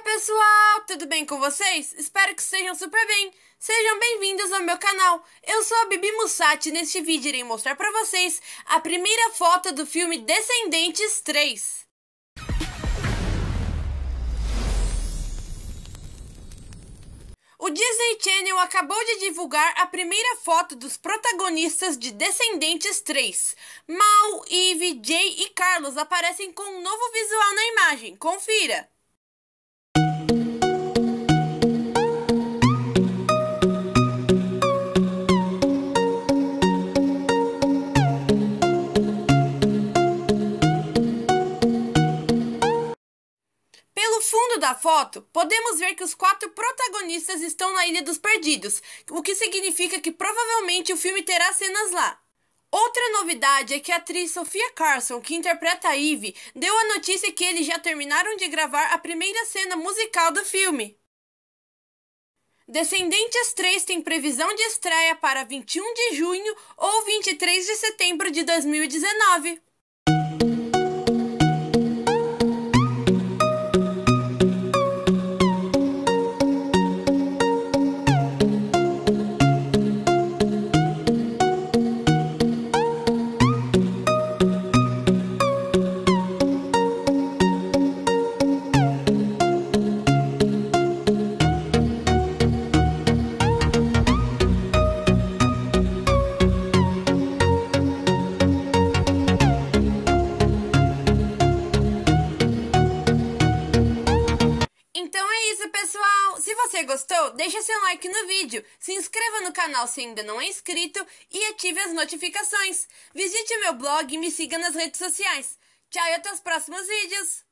pessoal, tudo bem com vocês? Espero que estejam super bem. Sejam bem-vindos ao meu canal. Eu sou a Bibi Mussati e neste vídeo irei mostrar para vocês a primeira foto do filme Descendentes 3. O Disney Channel acabou de divulgar a primeira foto dos protagonistas de Descendentes 3. Mal, Eve, Jay e Carlos aparecem com um novo visual na imagem. Confira! Pelo fundo da foto, podemos ver que os 4 protagonistas estão na Ilha dos Perdidos, o que significa que provavelmente o filme terá cenas lá. Outra novidade é que a atriz Sofia Carson, que interpreta a Eve, deu a notícia que eles já terminaram de gravar a primeira cena musical do filme. Descendentes 3 tem previsão de estreia para 21 de junho ou 23 de setembro de 2019. Então é isso, pessoal! Se você gostou, deixa seu like no vídeo, se inscreva no canal se ainda não é inscrito e ative as notificações. Visite meu blog e me siga nas redes sociais. Tchau e até os próximos vídeos!